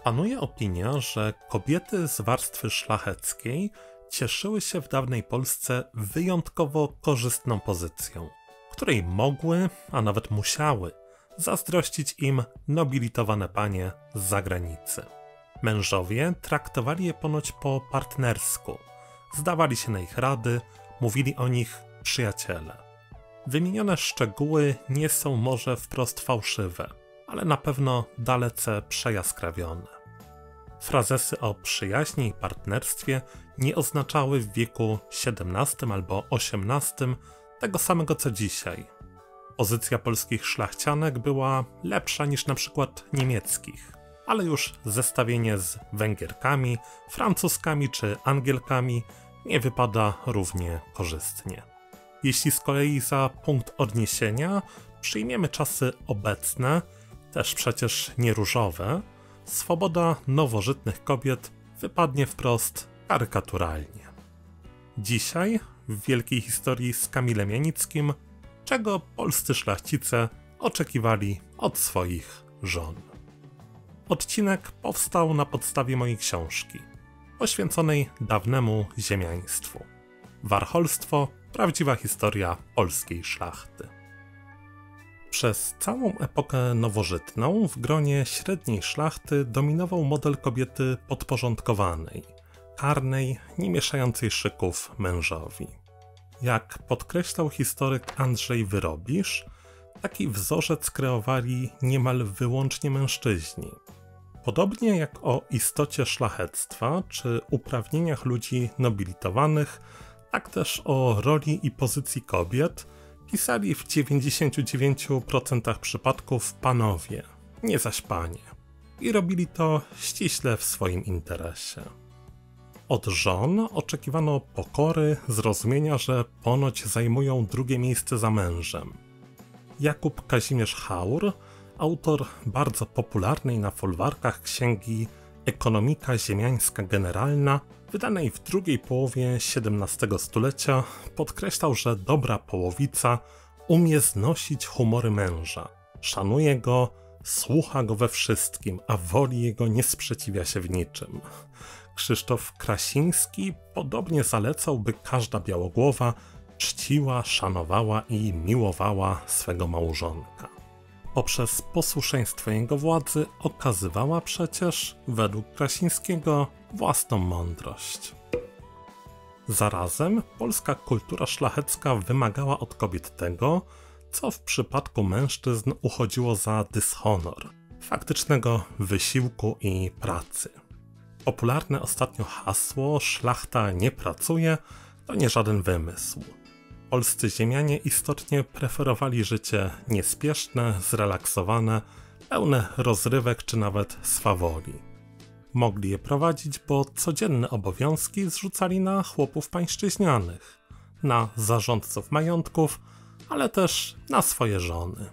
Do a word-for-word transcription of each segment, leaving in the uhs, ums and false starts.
Panuje opinia, że kobiety z warstwy szlacheckiej cieszyły się w dawnej Polsce wyjątkowo korzystną pozycją, której mogły, a nawet musiały, zazdrościć im nobilitowane panie z zagranicy. Mężowie traktowali je ponoć po partnersku, zdawali się na ich rady, mówili o nich przyjaciele. Wymienione szczegóły nie są może wprost fałszywe, ale na pewno dalece przejaskrawione. Frazesy o przyjaźni i partnerstwie nie oznaczały w wieku siedemnastym albo osiemnastym tego samego co dzisiaj. Pozycja polskich szlachcianek była lepsza niż na przykład niemieckich, ale już zestawienie z Węgierkami, Francuskami czy Angielkami nie wypada równie korzystnie. Jeśli z kolei za punkt odniesienia przyjmiemy czasy obecne, też przecież nie różowe, swoboda nowożytnych kobiet wypadnie wprost karykaturalnie. Dzisiaj, w wielkiej historii z Kamilem Janickim, czego polscy szlachcice oczekiwali od swoich żon. Odcinek powstał na podstawie mojej książki, poświęconej dawnemu ziemiaństwu. Warcholstwo – prawdziwa historia polskiej szlachty. Przez całą epokę nowożytną w gronie średniej szlachty dominował model kobiety podporządkowanej, karnej, nie mieszającej szyków mężowi. Jak podkreślał historyk Andrzej Wyrobisz, taki wzorzec kreowali niemal wyłącznie mężczyźni. Podobnie jak o istocie szlachectwa czy uprawnieniach ludzi nobilitowanych, tak też o roli i pozycji kobiet pisali w dziewięćdziesięciu dziewięciu procentach przypadków panowie, nie zaś panie. I robili to ściśle w swoim interesie. Od żon oczekiwano pokory, zrozumienia, że ponoć zajmują drugie miejsce za mężem. Jakub Kazimierz Haur, autor bardzo popularnej na folwarkach księgi Ekonomika ziemiańska generalna, wydanej w drugiej połowie siedemnastego stulecia, podkreślał, że dobra połowica umie znosić humory męża, szanuje go, słucha go we wszystkim, a woli jego nie sprzeciwia się w niczym. Krzysztof Krasiński podobnie zalecał, by każda białogłowa czciła, szanowała i miłowała swego małżonka. Poprzez posłuszeństwo jego władzy okazywała przecież, według Krasińskiego, własną mądrość. Zarazem polska kultura szlachecka wymagała od kobiet tego, co w przypadku mężczyzn uchodziło za dyshonor, faktycznego wysiłku i pracy. Popularne ostatnio hasło „szlachta nie pracuje” to nie żaden wymysł. Polscy ziemianie istotnie preferowali życie niespieszne, zrelaksowane, pełne rozrywek czy nawet swawoli. Mogli je prowadzić, bo codzienne obowiązki zrzucali na chłopów pańszczyźnianych, na zarządców majątków, ale też na swoje żony.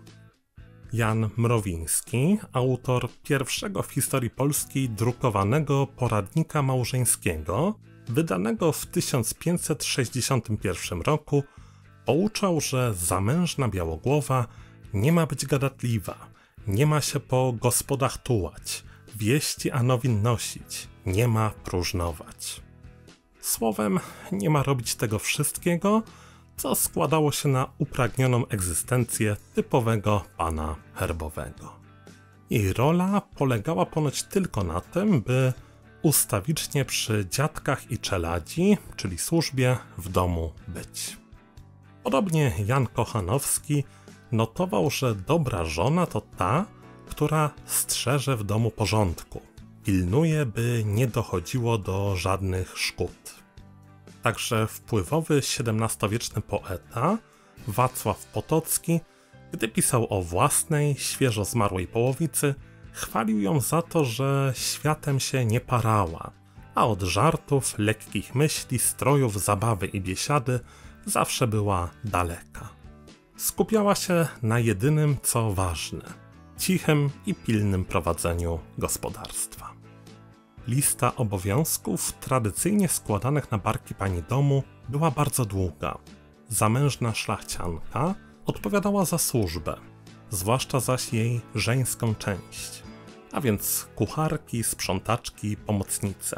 Jan Mrowiński, autor pierwszego w historii Polski drukowanego poradnika małżeńskiego, wydanego w tysiąc pięćset sześćdziesiątym pierwszym roku, pouczał, że zamężna białogłowa nie ma być gadatliwa, nie ma się po gospodach tułać, wieści a nowin nosić, nie ma próżnować. Słowem, nie ma robić tego wszystkiego, co składało się na upragnioną egzystencję typowego pana herbowego. Jej rola polegała ponoć tylko na tym, by ustawicznie przy dziadkach i czeladzi, czyli służbie, w domu być. Podobnie Jan Kochanowski notował, że dobra żona to ta, która strzeże w domu porządku, pilnuje, by nie dochodziło do żadnych szkód. Także wpływowy siedemnastowieczny poeta Wacław Potocki, gdy pisał o własnej, świeżo zmarłej połowicy, chwalił ją za to, że światem się nie parała, a od żartów, lekkich myśli, strojów, zabawy i biesiady zawsze była daleka. Skupiała się na jedynym, co ważne – cichym i pilnym prowadzeniu gospodarstwa. Lista obowiązków tradycyjnie składanych na barki pani domu była bardzo długa. Zamężna szlachcianka odpowiadała za służbę, zwłaszcza zaś jej żeńską część. a więc kucharki, sprzątaczki, pomocnice.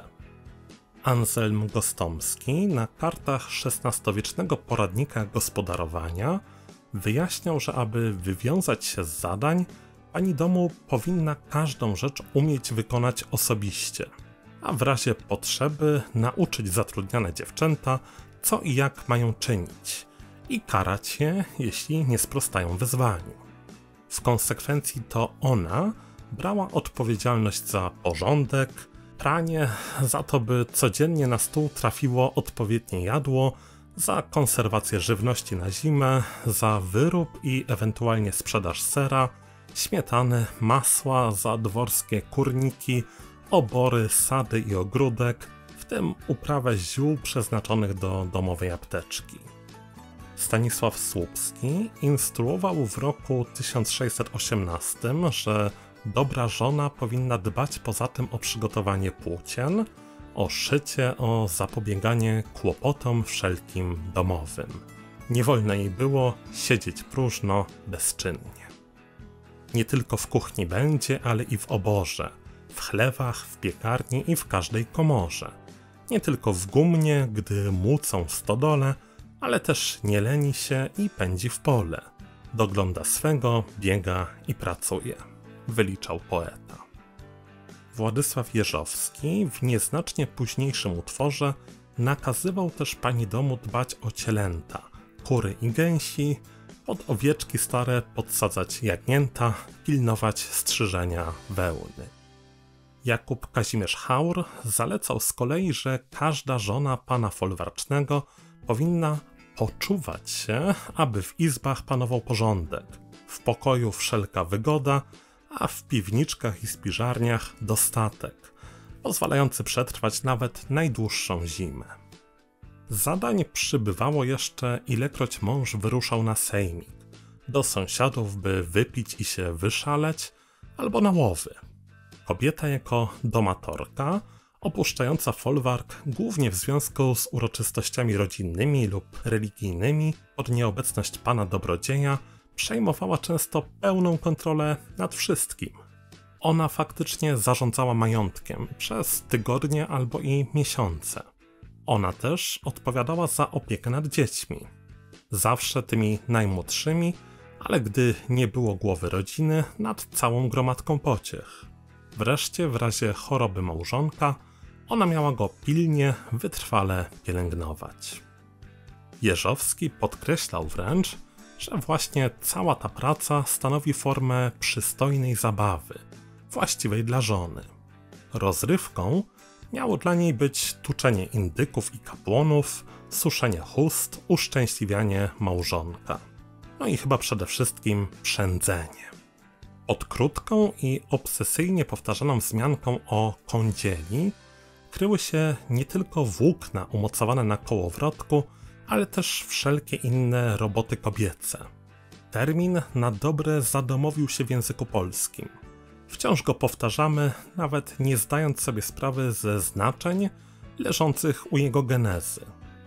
Anselm Gostomski na kartach szesnastowiecznego poradnika gospodarowania wyjaśniał, że aby wywiązać się z zadań, pani domu powinna każdą rzecz umieć wykonać osobiście, a w razie potrzeby nauczyć zatrudniane dziewczęta, co i jak mają czynić i karać je, jeśli nie sprostają wyzwaniu. W konsekwencji to ona brała odpowiedzialność za porządek, pranie, za to, by codziennie na stół trafiło odpowiednie jadło, za konserwację żywności na zimę, za wyrób i ewentualnie sprzedaż sera, śmietany, masła, za dworskie kurniki, obory, sady i ogródek, w tym uprawę ziół przeznaczonych do domowej apteczki. Stanisław Słupski instruował w roku tysiąc sześćset osiemnastym, że dobra żona powinna dbać poza tym o przygotowanie płócien, o szycie, o zapobieganie kłopotom wszelkim domowym. Nie wolno jej było siedzieć próżno, bezczynnie. Nie tylko w kuchni będzie, ale i w oborze, w chlewach, w piekarni i w każdej komorze. Nie tylko w gumnie, gdy młócą w stodole, ale też nie leni się i pędzi w pole. Dogląda swego, biega i pracuje, wyliczał poeta. Władysław Jeżowski w nieznacznie późniejszym utworze nakazywał też pani domu dbać o cielęta, kury i gęsi, pod owieczki stare podsadzać jagnięta, pilnować strzyżenia wełny. Jakub Kazimierz Haur zalecał z kolei, że każda żona pana folwarcznego powinna poczuwać się, aby w izbach panował porządek, w pokoju wszelka wygoda, a w piwniczkach i spiżarniach dostatek, pozwalający przetrwać nawet najdłuższą zimę. Zadań przybywało jeszcze, ilekroć mąż wyruszał na sejmik, do sąsiadów, by wypić i się wyszaleć, albo na łowy. Kobieta jako domatorka, opuszczająca folwark głównie w związku z uroczystościami rodzinnymi lub religijnymi, pod nieobecność pana dobrodzieja, przejmowała często pełną kontrolę nad wszystkim. Ona faktycznie zarządzała majątkiem przez tygodnie albo i miesiące. Ona też odpowiadała za opiekę nad dziećmi. Zawsze tymi najmłodszymi, ale gdy nie było głowy rodziny, nad całą gromadką pociech. Wreszcie w razie choroby małżonka ona miała go pilnie, wytrwale pielęgnować. Jeżowski podkreślał wręcz, że właśnie cała ta praca stanowi formę przystojnej zabawy, właściwej dla żony. Rozrywką miało dla niej być tuczenie indyków i kapłonów, suszenie chust, uszczęśliwianie małżonka. No i chyba przede wszystkim przędzenie. Pod krótką i obsesyjnie powtarzaną wzmianką o kądzieli kryły się nie tylko włókna umocowane na kołowrotku, ale też wszelkie inne roboty kobiece. Termin na dobre zadomowił się w języku polskim. Wciąż go powtarzamy, nawet nie zdając sobie sprawy ze znaczeń leżących u jego genezy.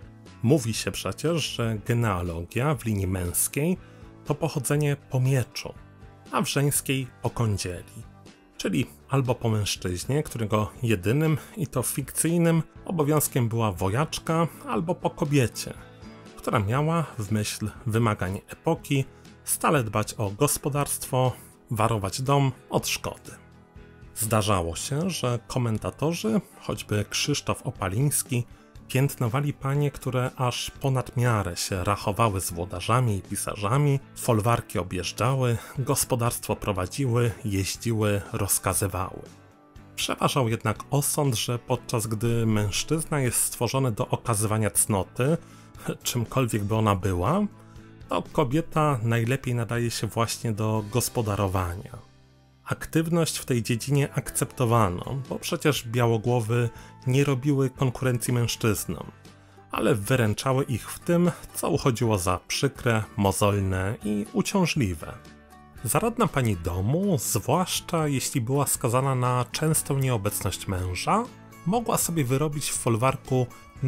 Mówi się przecież, że genealogia w linii męskiej to pochodzenie po mieczu, a w żeńskiej po kądzieli, czyli albo po mężczyźnie, którego jedynym i to fikcyjnym obowiązkiem była wojaczka, albo po kobiecie, która miała w myśl wymagań epoki stale dbać o gospodarstwo, warować dom od szkody. Zdarzało się, że komentatorzy, choćby Krzysztof Opaliński, piętnowali panie, które aż ponad miarę się rachowały z włodarzami i pisarzami, folwarki objeżdżały, gospodarstwo prowadziły, jeździły, rozkazywały. Przeważał jednak osąd, że podczas gdy mężczyzna jest stworzony do okazywania cnoty, czymkolwiek by ona była, to kobieta najlepiej nadaje się właśnie do gospodarowania. Aktywność w tej dziedzinie akceptowano, bo przecież białogłowy nie robiły konkurencji mężczyznom, ale wyręczały ich w tym, co uchodziło za przykre, mozolne i uciążliwe. Zaradna pani domu, zwłaszcza jeśli była skazana na częstą nieobecność męża, mogła sobie wyrobić w folwarku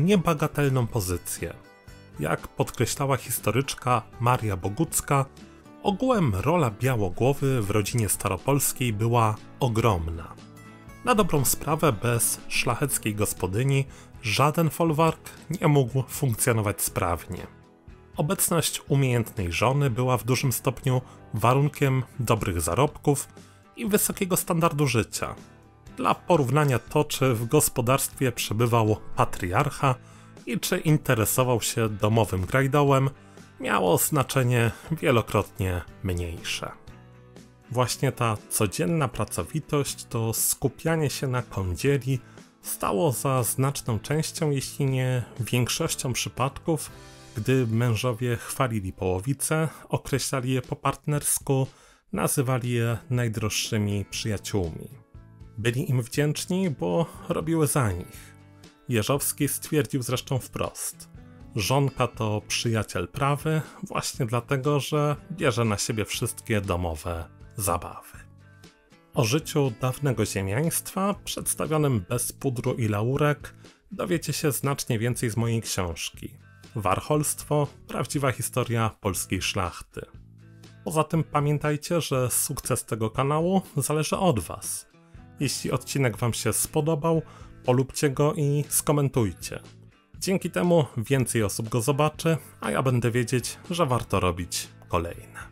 niebagatelną pozycję. Jak podkreślała historyczka Maria Bogucka, Ogółem rola Białogłowy w rodzinie staropolskiej była ogromna. Na dobrą sprawę bez szlacheckiej gospodyni żaden folwark nie mógł funkcjonować sprawnie. Obecność umiejętnej żony była w dużym stopniu warunkiem dobrych zarobków i wysokiego standardu życia. Dla porównania to, czy w gospodarstwie przebywał patriarcha i czy interesował się domowym grajdołem, miało znaczenie wielokrotnie mniejsze. Właśnie ta codzienna pracowitość, to skupianie się na kądzieli stało za znaczną częścią, jeśli nie większością przypadków, gdy mężowie chwalili połowice, określali je po partnersku, nazywali je najdroższymi przyjaciółmi. Byli im wdzięczni, bo robiły za nich. Jeżowski stwierdził zresztą wprost: żonka to przyjaciel prawy, właśnie dlatego, że bierze na siebie wszystkie domowe zabawy. O życiu dawnego ziemiaństwa, przedstawionym bez pudru i laurek, dowiecie się znacznie więcej z mojej książki Warcholstwo – prawdziwa historia polskiej szlachty. Poza tym pamiętajcie, że sukces tego kanału zależy od Was. Jeśli odcinek Wam się spodobał, polubcie go i skomentujcie. Dzięki temu więcej osób go zobaczy, a ja będę wiedzieć, że warto robić kolejne.